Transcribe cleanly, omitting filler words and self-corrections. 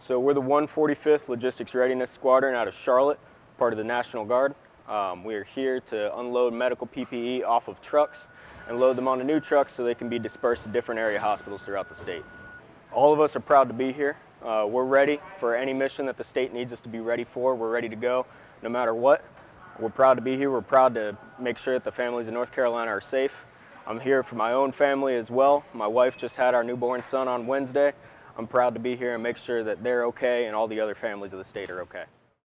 So we're the 145th Logistics Readiness Squadron out of Charlotte, part of the National Guard. We are here to unload medical PPE off of trucks and load them onto new trucks so they can be dispersed to different area hospitals throughout the state. All of us are proud to be here. We're ready for any mission that the state needs us to be ready for. We're ready to go no matter what. We're proud to be here. We're proud to make sure that the families in North Carolina are safe. I'm here for my own family as well. My wife just had our newborn son on Wednesday. I'm proud to be here and make sure that they're okay and all the other families of the state are okay.